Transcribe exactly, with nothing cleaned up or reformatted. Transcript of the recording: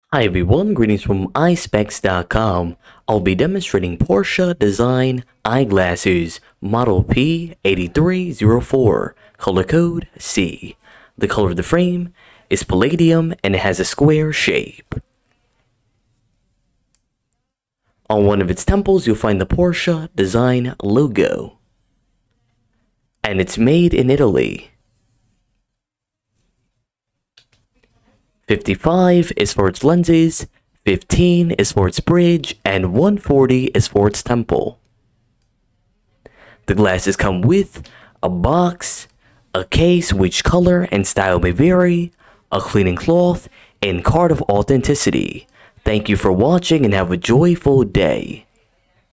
Hi everyone, greetings from i specs dot com. I'll be demonstrating Porsche design eyeglasses model P eight three zero four, color code C. The color of the frame is Palladium and it has a square shape. On one of its temples you'll find the Porsche design logo. And it's made in Italy. fifty-five is for its lenses, fifteen is for its bridge, and one forty is for its temple. The glasses come with a box, a case which color and style may vary, a cleaning cloth, and card of authenticity. Thank you for watching and have a joyful day.